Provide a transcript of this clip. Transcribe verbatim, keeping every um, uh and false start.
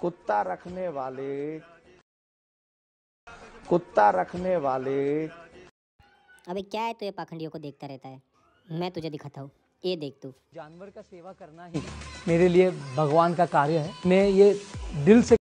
कुत्ता रखने वाले कुत्ता रखने वाले अबे क्या है, तू ये पाखंडियों को देखता रहता है। मैं तुझे दिखाता हूँ, ये देख तू। जानवर का सेवा करना ही मेरे लिए भगवान का कार्य है। मैं ये दिल से